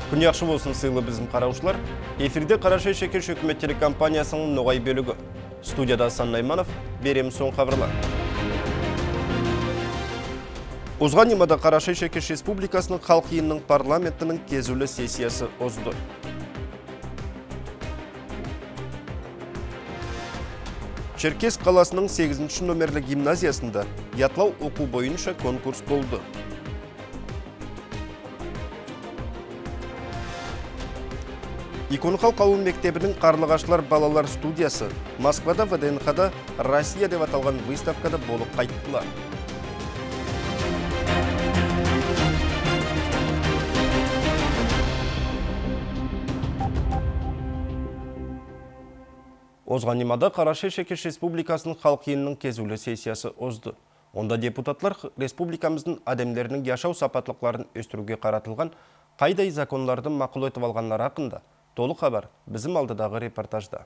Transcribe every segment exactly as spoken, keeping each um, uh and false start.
Күн яқшы болсын сыйлы біздің қараушылар. Эфирде Қарашай Шекеш үкімет телекомпаниясының ноғай бөлігі. Студияда Асан Найманов, берем соң хабарлар. Озған емада Қарашай Шекеш Республикасының халық үйінің парламентінің кезулі сессиясы озды. Черкес қаласының сегізінші номерлі гимназиясында ятлау оқу бойынша конкурс болды. Иконхал қауын мектебінің Қарлығашлар балалар студиясы Москвада вэ дэ эн ха-да Россия деп аталған выставкада болып қайттылар. Озған емада Қарашай Шекеш Республикасының халық үйінің кезулі сессиясы озды. Онда депутатлар республикамыздың адамдерінің яшау сапатлықларын өстіруге қаратылған қайдай законларды мақұл етіп алғанлар хақында толық хабар bizim алдыдағы репортажда.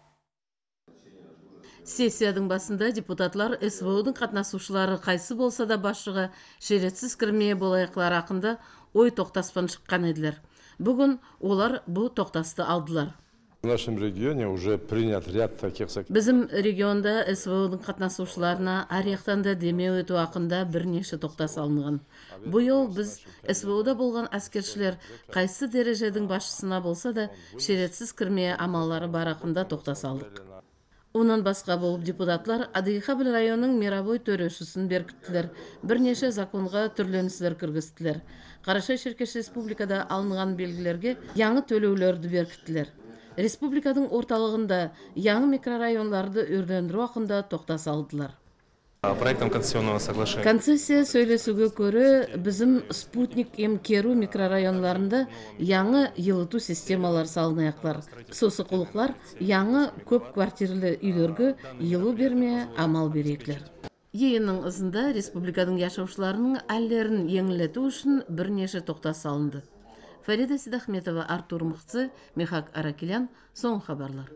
Сессияның басында депутатлар эс вэ о'дың қатнасушылары қайсы болса да басшыға шеретсіз кірмее болайықлар хақында ой тоқтаспан шыққан еділер. Бүгін олар бұл тоқтасты алдылар. В нашем регионе уже принят ряд таких законов. Bizim регионда эс вэ о'дың қатнасушыларына арияқтан да демеу өту ақында бірнеше тоқтас алынған. Бұл біз эс вэ о'да болған әскершілер қайсы дәрежедің басшысына болса да шеретсіз кірмее амаллары бар ақында тоқтас алдық. Онан басқа болып депутатлар Адыйхабыл районының мировой төрешісін беркіттілер. Бірнеше законға түрленісілер кіргістілер. Қарашай Шекеш Республикада алынған белгілерге яңы төлеулерді беркіттілер. Республикадың орталығында яңы микрорайонларды өрлендіру ақында тоқтас алдылар. Проектом концессионного соглашения. Концессия сөйлесуге көрі біздің спутник М-Керу микрорайонларында яңы еліту системалар салынаяқлар. Сосы құлықлар яңы көп квартирлі үйлерге елу бермее амал береклер. Еінің ызында республикадың яшаушыларының әллерін еңілету үшін бірнеше тоқтас салынды. Фарида Сидахметова, Артур Мыхцы, Михак Аракелян, соң хабарлар.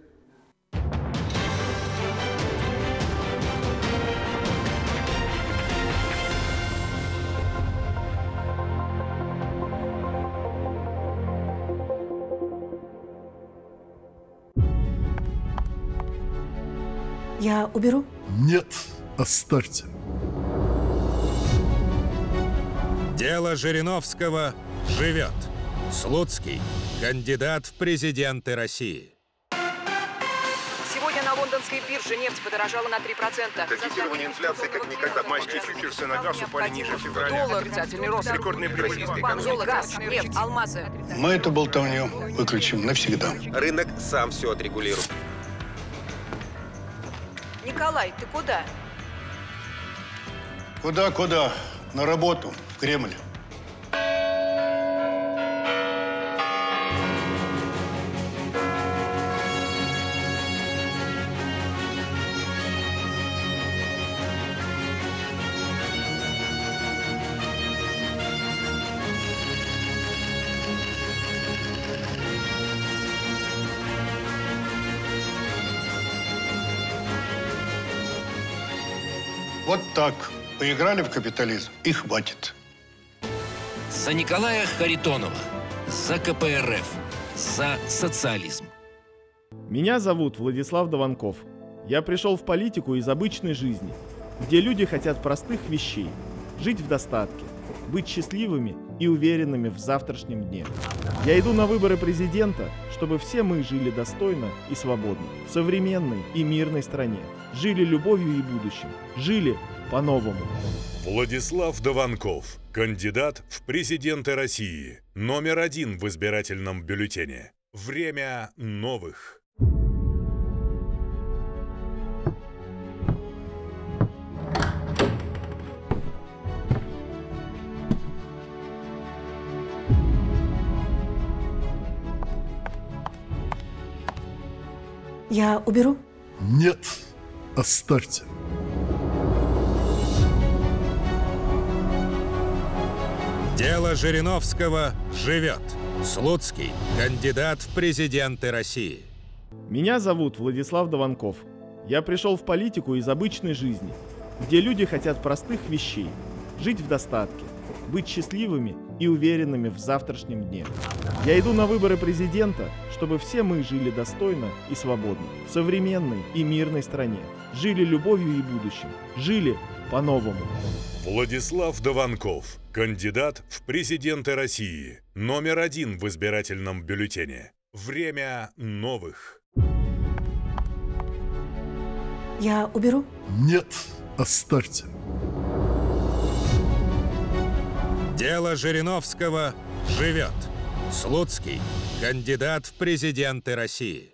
Я уберу? Нет, оставьте. Дело Жириновского живет. Слуцкий, кандидат в президенты России. Сегодня на лондонской бирже нефть подорожала на три процента. Таргетирование инфляции как никогда. Майские фьючерсы на газ упали ниже февраля. Доллар, отрицательный рост. Рекордные прибыли. Золото, газ, нефть, алмазы. Мы эту болтовню выключим навсегда. Рынок сам все отрегулирует. Николай, ты куда? Куда-куда? На работу, в Кремль. Вот так. Поиграли в капитализм и хватит. За Николая Харитонова. За ка пэ эр эф. За социализм. Меня зовут Владислав Дованков. Я пришел в политику из обычной жизни, где люди хотят простых вещей. Жить в достатке, быть счастливыми и уверенными в завтрашнем дне. Я иду на выборы президента, чтобы все мы жили достойно и свободно, в современной и мирной стране. Жили любовью и будущим. Жили по-новому. Владислав Дованков, кандидат в президенты России. Номер один в избирательном бюллетене. Время новых. Я уберу? Нет, оставьте. Дело Жириновского живет. Слуцкий, кандидат в президенты России. Меня зовут Владислав Дованков. Я пришел в политику из обычной жизни, где люди хотят простых вещей. Жить в достатке, быть счастливыми и уверенными в завтрашнем дне. Я иду на выборы президента, чтобы все мы жили достойно и свободно, в современной и мирной стране, жили любовью и будущим, жили по-новому. Владислав Дованков, кандидат в президенты России, номер один в избирательном бюллетене. Время новых. Я уберу? Нет, оставьте. Дело Жириновского живет. Слуцкий, кандидат в президенты России.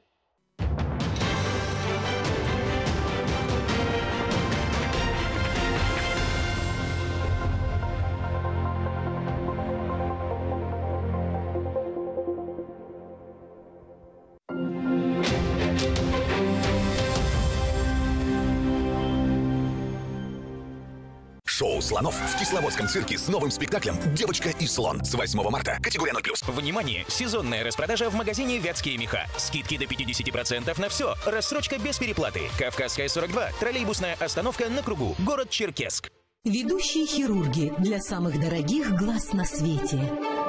Шоу «Слонов» в Кисловодском цирке с новым спектаклем «Девочка и слон» с восьмого марта. Категория ноль плюс. Внимание! Сезонная распродажа в магазине «Вятские меха». Скидки до пятидесяти процентов на все. Рассрочка без переплаты. Кавказская, сорок два. Троллейбусная остановка на кругу. Город Черкесск. Ведущие хирурги для самых дорогих глаз на свете.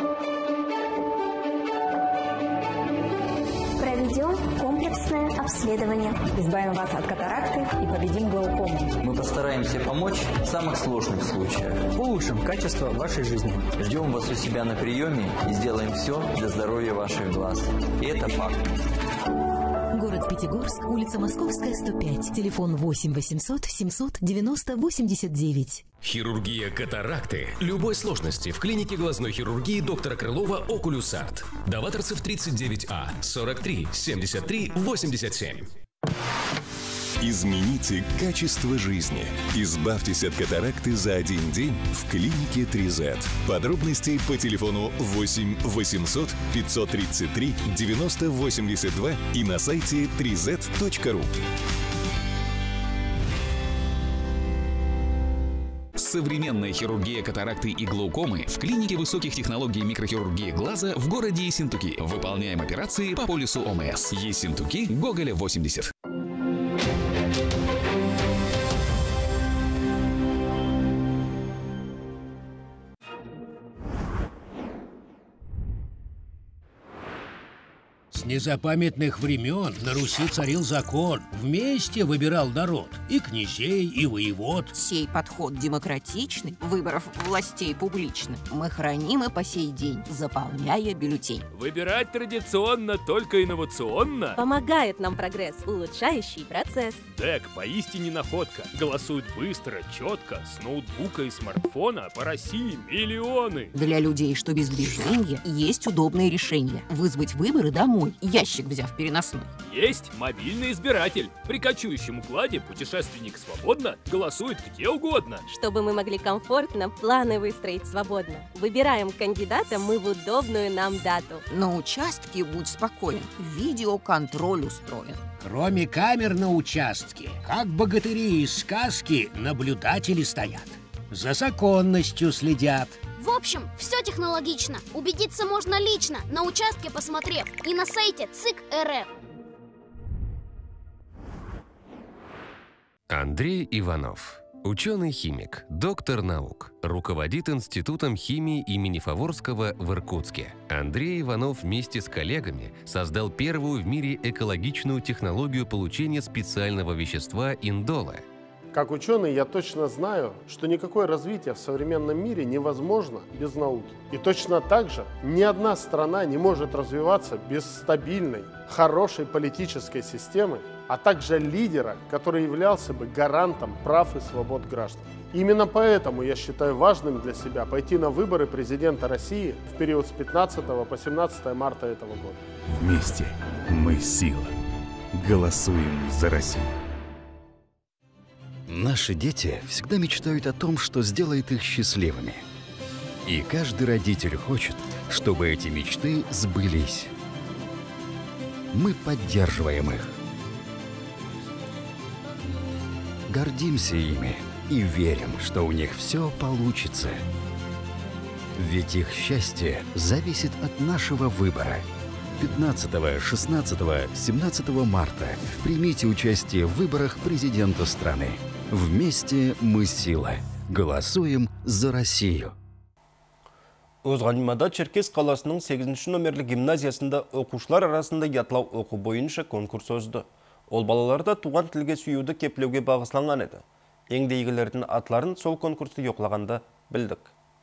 Проведем комплексное обследование. Избавим вас от катаракты и победим глаукому. Мы постараемся помочь в самых сложных случаях. Улучшим качество вашей жизни. Ждем вас у себя на приеме и сделаем все для здоровья ваших глаз. И это факт. Город Пятигорск, улица Московская, сто пять. Телефон восемь восемьсот семьсот девяносто восемьдесят девять. Хирургия катаракты любой сложности в клинике глазной хирургии доктора Крылова «Окулюс Арт». Даваторцев тридцать девять А, сорок три семьдесят три восемьдесят семь. Измените качество жизни. Избавьтесь от катаракты за один день в клинике три зет. Подробности по телефону восемь восемьсот пятьсот тридцать три девяносто восемьдесят два и на сайте три зет точка ру. Современная хирургия катаракты и глаукомы в клинике высоких технологий микрохирургии глаза в городе Ессентуки. Выполняем операции по полису О М С. Ессентуки, Гоголя, восемьдесят. С незапамятных времен на Руси царил закон. Вместе выбирал народ и князей, и воевод. Сей подход демократичный, выборов властей публично, мы храним и по сей день, заполняя бюллетень. Выбирать традиционно, только инновационно. Помогает нам прогресс, улучшающий процесс. ДЭК поистине находка. Голосует быстро, четко, с ноутбука и смартфона по России миллионы. Для людей, что без движения, есть удобные решения. Вызвать выборы домой, ящик взяв переносной. Есть мобильный избиратель. При кочующем укладе путешественник свободно голосует где угодно. Чтобы мы могли комфортно планы выстроить свободно. Выбираем кандидата мы в удобную нам дату. На участке будь спокоен, видеоконтроль устроен. Кроме камер на участке, как богатыри из сказки, наблюдатели стоят. За законностью следят. В общем, все технологично. Убедиться можно лично, на участке посмотрев, и на сайте ЦИК эр эф. Андрей Иванов. Ученый-химик, доктор наук, руководит Институтом химии имени Фаворского в Иркутске. Андрей Иванов вместе с коллегами создал первую в мире экологичную технологию получения специального вещества индола. Как ученый я точно знаю, что никакое развитие в современном мире невозможно без науки. И точно так же ни одна страна не может развиваться без стабильной, хорошей политической системы, а также лидера, который являлся бы гарантом прав и свобод граждан. Именно поэтому я считаю важным для себя пойти на выборы президента России в период с пятнадцатого по семнадцатое марта этого года. Вместе мы сила. Голосуем за Россию. Наши дети всегда мечтают о том, что сделает их счастливыми. И каждый родитель хочет, чтобы эти мечты сбылись. Мы поддерживаем их. Гордимся ими и верим, что у них все получится. Ведь их счастье зависит от нашего выбора. пятнадцатого, шестнадцатого, семнадцатого марта примите участие в выборах президента страны. Вместе мы сила. Голосуем за Россию. Өзғанимада Черкес қаласының сегізінші номерлі гимназиясында оқушылар арасында ятлау оқу бойынша конкурс озды. Ол балаларда туған тілге сүйуді кеплеуге бағысланған еді. Еңдейгілердің атларын сол конкурсты yoqlағанда білдік.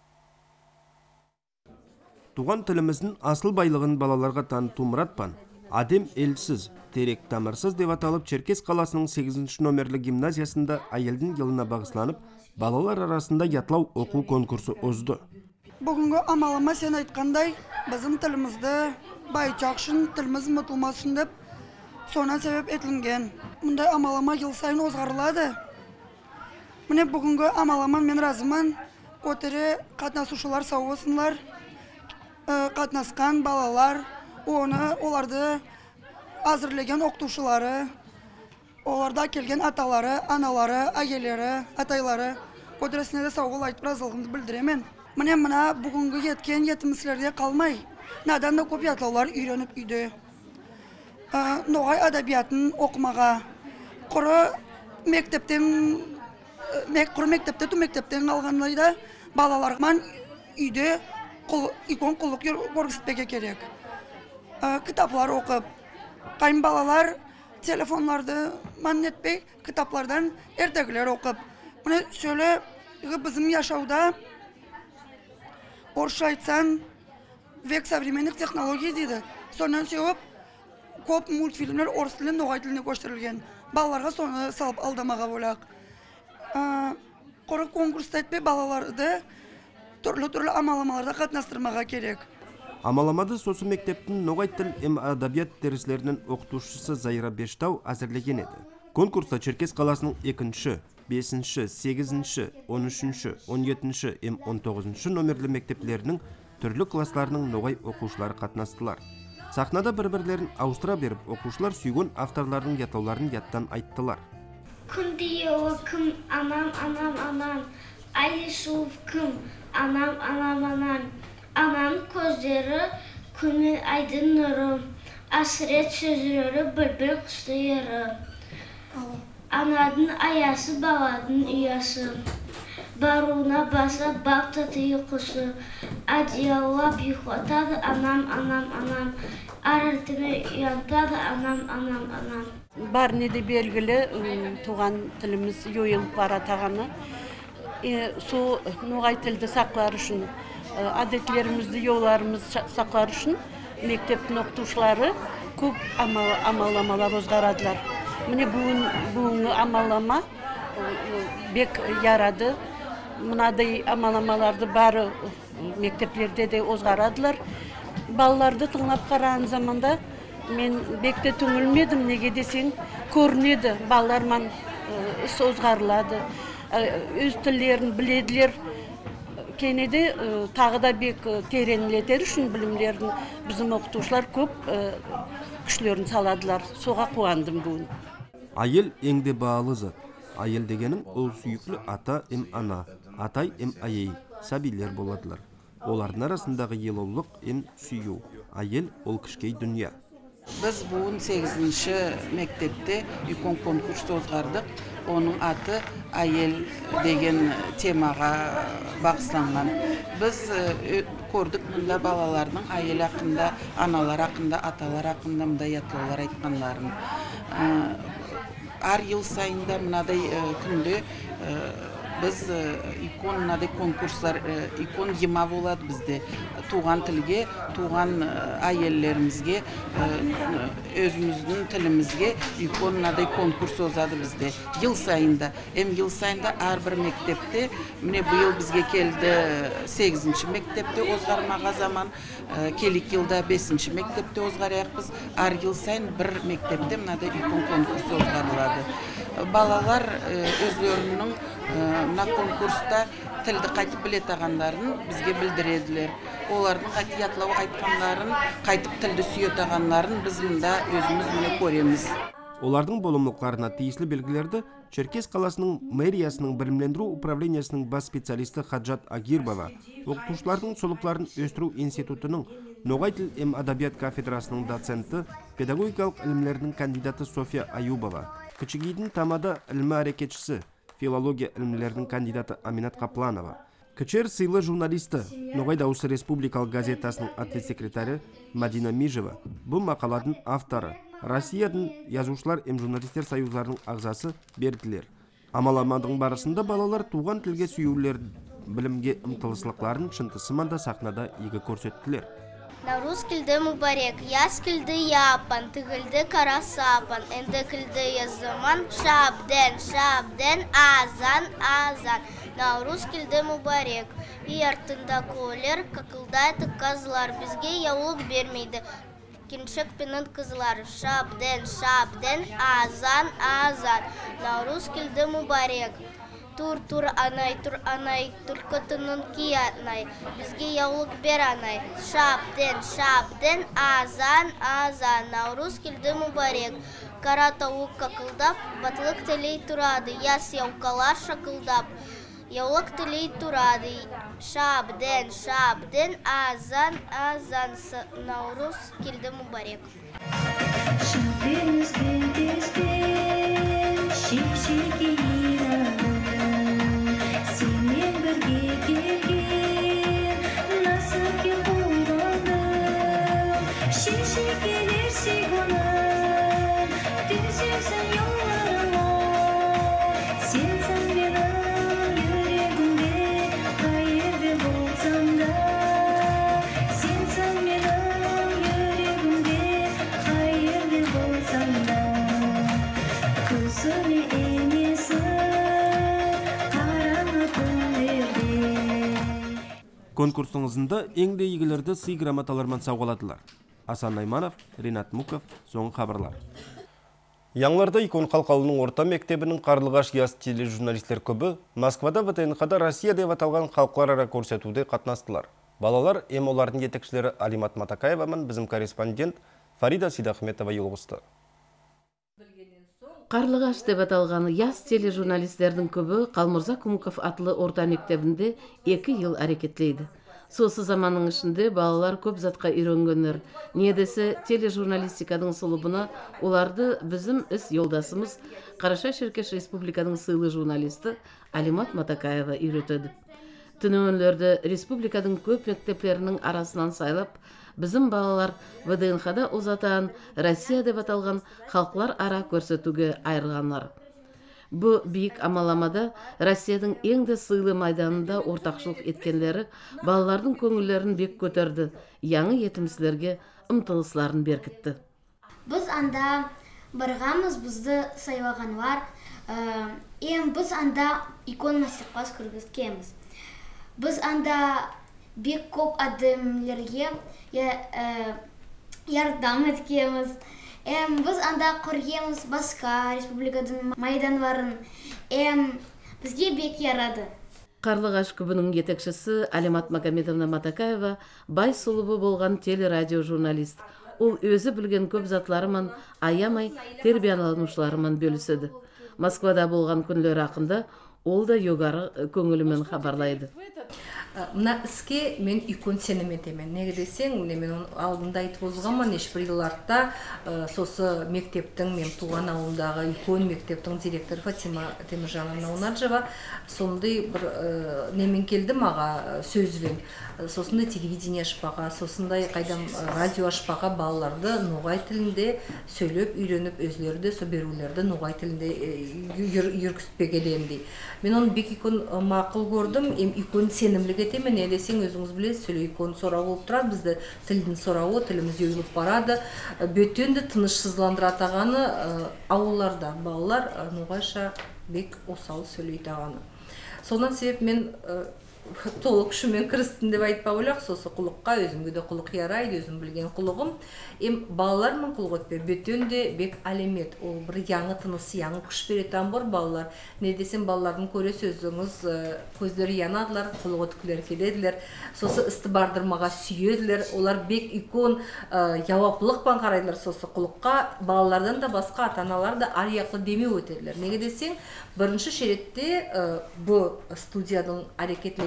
Туған тіліміздің асыл байлығын балаларға таныту мұратпан, адем елсіз, терек тамырсыз деп аталып Черкес қаласының сегізінші номерлі гимназиясында айелдің еліне бағысланып, балалар арасында ятлау оқу конкурсы озды. Бүгінгі амалыма сен айтқандай, біздің тілімізді байчақшын, тіліміз мұтылмасын деп, соңынан себеп етілінген. Мұндай амалыма ел сайын озғарылады. Міне бүгінгі амаламан мен разыман, көтере қатнасушылар сау болсынлар, қатнасқан балалар, оны оларды әзірлеген оқытушылары, оларда келген аталары, аналары, әйелері, атайлары, көтересіне де сау бол айтып разылығымды білдіремен. Міне мына бүгінгі еткен етімісілерде қалмай, надан да көп ятлаулар үйреніп үйді. Ноғай адабиятын оқымаға, құры мектептен, құры мектепте ту мектептен қалғандайда балалармен үйде икон құлық көргізбеге керек. Кітаплар оқып, қайын балалар телефонларды мән етпей, кітаплардан ертегілер оқып. Міне сөйлі біздің яшауда орысша айтсан, век современных технологий дейді. Сонан сөйіп, көп мультфильмлер орыс тілін ноғай тіліне көшірілген. Балаларға соны салып алдамаға болақ. Қоры конкурста етпей балаларды түрлі-түрлі амаламаларда қатынастырмаға керек. Амаламады сосы мектептің ноғай тіл эм адабият дәріслерінің оқытушысы Зайра Бештау әзірлеген еді. Конкурста Черкес қаласының екінші, бесінші, сегізінші, он үшінші, он жетінші, эм он тоғызыншы номерлі мектеплерінің түрлі классларының ноғай оқушылары қатынастылар. Сахнада бір-бірлерін ауыстыра беріп, оқушылар сүйген авторлардың ятлауларын яттан айттылар. Күнде олы кім, анам, анам, анам, айы шуып кім, анам, анам, анам, анам көздері күні айдың нұрым, асырет сөзірері бір-бір құсты ері. Анадың аясы баладың үйасы, баруына баса бақтаты ұйқысы, адиялап ұйқатады анам, анам, анам, арыртыны ұянтады анам, анам, анам. Бар неде белгілі туған тіліміз ойылып баратағаны, со ноғай тілді сақлар үшін, әдетлерімізді, еуларымыз сақлар үшін мектептің оқытушылары көп амаламалар озғарадылар. Міне бүгінгі амалама бек ярады. Мұнадай амаламаларды бары мектеплерде де озғарадылар. Балаларды тыңлап қараған заманда мен бекте түңілмедім, неге десең көрінеді. Балалармен іс озғарылады. Өз тілдерін біледілер. Кенеде тағы да бек тереңлетер үшін білімлерін біздің оқытушылар көп күшлерін саладылар. Соға қуандым бүгін. Айел еңде бағалы зат. Айел дегенің ол сүйіклі ата эм ана, атай эм айей, сәбилер боладылар. Олардың арасындағы елаулық эм сүйу. Айел ол кішкей дүния. Біз бүгін сегізінші мектепте икон конкурс озғардық. Оның аты айел деген темаға бағысланған. Біз көрдік мұнда балалардың айел ақында, аналар ақында, аталар ақында мұнда ятлаулар айтқанларын. Ар ел сайында мұнадай күнде біз икон мұнадай конкурстар, икон ема болады бізде. Туған тілге, туған айеллерімізге, өзіміздің тілімізге икон мұнадай конкурс озады бізде. Ел сайында, әм ел сайында ар бір мектепте, міне бұйыл бізге келді сегізінші мектепте озғармаға заман, келік елда бесінші мектепте озғарайық біз, ар ел сайын бір мектепте мұнадай икон конкурс озғарылады. Балалар өздерінің мына конкурста тілді қайтып білетағандарын бізге білдіреділер. Олардың қайты ятлау айтқандарын, қайтып тілді сүйетағандарын біз мұнда өзіміз мұны көреміз. Олардың болымлықларына тиесілі белгілерді Черкес қаласының мэриясының білімлендіру управлениясының бас специалисті Хаджат Агирбова, оқытушылардың солықларын өстіру институтының ноғай тіл эм адабият кафедрасының доценті, педагогикалық ілімлердің кандидаты София Аюбова, Кішігейдің тамада ілімі әрекетшісі, филология ілімлердің кандидаты Аминат Қапланова, Кычер сыйлы журналисті Ноғай Дауысы Республикалық газетасының ответ секретары Мадина Мижева бұл мақаладың авторы Россиядың Язушылар эм журналистер союзларының ағзасы берділер. Амаламадың барысында балалар туған тілге сүйеулер білімге ұмтылыслықларын шынтысыманда сахнада игі көрсеттілер. Наурыз келді мүбарек, яз келді япан, тігілді карасапан, әнді келді языман, шабден, шабден, азан, азан. Наурыз келді мүбарек, и артында колер, какылдайды қазлар, бізге яулық бермейді. Киншек пенін қызлар, шабден, шабден, азан, азан. Наурыз келді мүбарек. Тур, тур, анай, тур, анай, только тынын киятнай, бізге яулық бер анай. Шабден, шабден, азан, азан, Наурыз келді мүбарек. Кара тауық какылдап, батлық тілей тұрады, яс яукалар шақылдап, яулық тілей тұрады. Шабден, шабден, азан, азан, Наурыз келді мүбарек. Конкурсыңызында еңді игілерді сый грамоталармен сауғаладылар. Асан Найманов, Ринат Муков, соң хабарлар. Яңларда икон қалқалының орта мектебінің Қарлығаш яз тележурналистер көбі Москвада вэ тэ эн ха-да Россия деп аталған халықлар ара көрсетуде қатынастылар. Балалар эм олардың жетекшілері Алимат Матакаева мен біздің корреспондент Фарида Сидахметова елғысты. Қарлығаш деп аталған яз тележурналистердің көбі Қалмырза Кумуков атлы орта мектебінде екі ел әрекетлейді. Сосы заманның ішінде балалар көп затқа үйренгендер. Недесі тележурналистиканың сұлыбына оларды біздің іс елдасымыз Қараша Шеркеш Республиканың сыйлы журналисті Алимат Матакаева үйретеді. Түнөөнлерді республиканың көп мектептерінің арасынан сайлап, біздің балалар вэ тэ эн ха-да озатан Россия деп аталған халықлар ара көрсетуге айырғанлар. Бұл биік амаламада Россияның еңді сыйлы майданында ортақшылық еткенлері балалардың көңілдерін бек көтерді, яңы етімсілерге ұмтылысларын беркітті. Біз анда барғамыз бізді сайлағанлар, ем біз анда икон мастер-класс көргізкеміз. Біз анда бек көп адымлерге ярдам еткеміз. Эм, біз анда көргеміз басқа республиканың майданларын. Эм, бізге бек ярады. Қарлығаш көбінің етекшісі Алимат Магомедовна Матакаева бай сұлыбы болған телерадио журналист. Ол өзі білген көп затларымен аямай тербияланушыларымен бөліседі. Москвада болған күнлер ақында ол да йогары көңілімен хабарлайды. Мына іске мен икон сенім етемен. Неге десең, мен алдында айтып озғанмын, ешбір жылдарда сосы мектептің, мен туған ауылдағы икон мектептің директоры Фатима Теміржановна Унаржева сондай бір немен келді маға сөзбен. Сосындай телевидение ашпаға, сосындай қайдам радио ашпаға балаларды ноғай тілінде сөйлеп, үйреніп, өзлерді, сөберулерді ноғай тілінде үркіспегелемдей. Мен оны бек икон мақыл көрдім, ем икон сенімлігі етемен, не десең өзіңіз білесіз, сөйле икон сорау болып тұрады, бізді тілдің сорауы, тіліміз өйіліп барады, бөтенді тынышсызландыратағаны ауылларда балалар ноғайша бек осал сөйлейді ағаны. Сонан себеп мен толық шумен кірістін деп айтпа ойлақ, сосы құлыққа өзімге де құлық ярайды, өзім білген құлығым. Ем балалармен құлық өтпе, бөтен де бек әлемет, ол бір яңы тынысы, яңы күш беретен бар балалар. Не десем балалардың көре сөзіңіз, көздері янадылар, құлық өткілер келеділер, сосы істі бардырмаға сүйеділер, олар бек икон жауаплықпан қарайдылар сосы құлыққа, балалардан да басқа ата-аналар да арияқлы деме өтеділер. Неге десең, бірінші шеретте бұл студияның әрекетлеген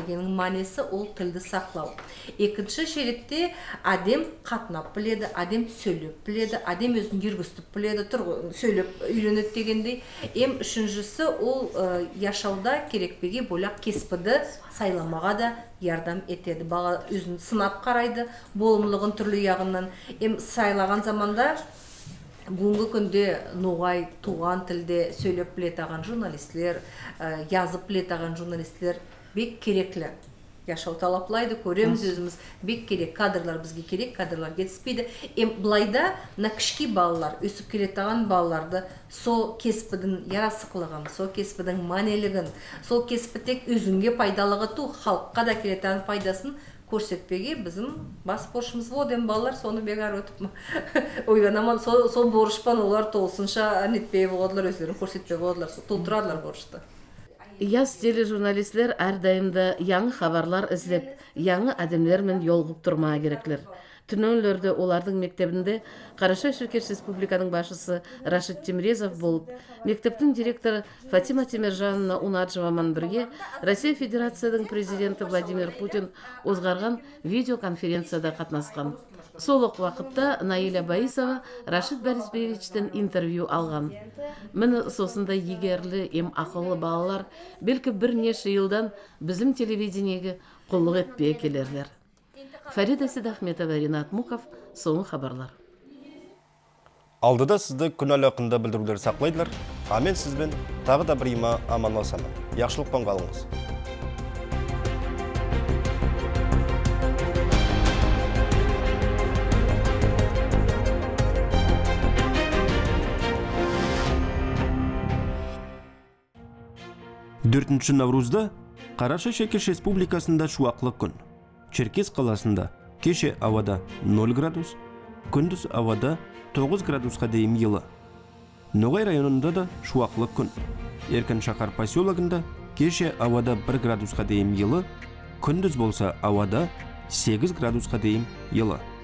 технологияның манесі ол тілді сақлау. Екінші шеретте адем қатнап біледі, адем сөйлеп біледі, адем өзін жүргістіп біледі, сөйлеп үйренеді дегендей. Ем үшіншісі ол яшауда керекпеге бөлек кеспіді сайламаға да ярдам етеді. Бала өзін сынап қарайды, болымлығын түрлі яғынан. Ем сайлаған заманда бүгінгі күнде ноғай туған тілде сөйлеп білетаған журналистлер, yazып білетаған журналистлер бек кереклі. Яшау талаплайды, көреміз өзіміз, бек керек, кадрлар бізге керек, кадрлар жетіспейді. Ем бұлайда на кішкі балалар, өсіп келетаған балаларды сол кеспідің ярасықлығын, сол кеспідің манелігін, сол кеспі тек өзіңге пайдалығы ту, халыққа да келетаған пайдасын көрсетпеге біздің бас борышымыз болды. Ем балалар соны бегар өтіп ойганаман, сол борышпан олар толсынша нетпей болғадылар, өздерін көрсетпей болғадылар, толтырадылар борышты. Яз тележурналистлер әрдайымда яңы хабарлар іздеп, яңы адамдармен жолығып тұрмаа кереклер. Түнөөлөрдө олардың мектебінде Карашай Шеркеш Республиканың башысы Рашид Темрезов болып, мектептің директоры Фатима Темиржановна Унаджеваман бірге Россия Федерацияның президенті Владимир Путин озғарған видеоконференцияда қатнасқан. Сол уақытта Наиля Баисова Рашид Борисбевичтен интервью алған. Міне сосында егерлі, ем ақылы балалар белкі бірнеше жылдан біздің телевидениеге құллық етпей келерлер. Фарида Сидахметова, Ринат Муков, соңғы хабарлар. Алдыда сізді күн әлақында білдірулер сақлайдылар. Амен сізбен тағы да бір има аманласамын. Яқшылықпен қалыңыз. төртінші Наврузда Карашай Шеркеш Республикасында шуақлы күн. Черкес қаласында кеше ауада нөл градус, күндіз ауада тоғыз градусқа дейін жылы. Ноғай районында да шуақлы күн. Еркін Шақар поселогында кеше ауада бір градусқа дейін жылы, күндіз болса ауада сегіз градусқа дейін жылы.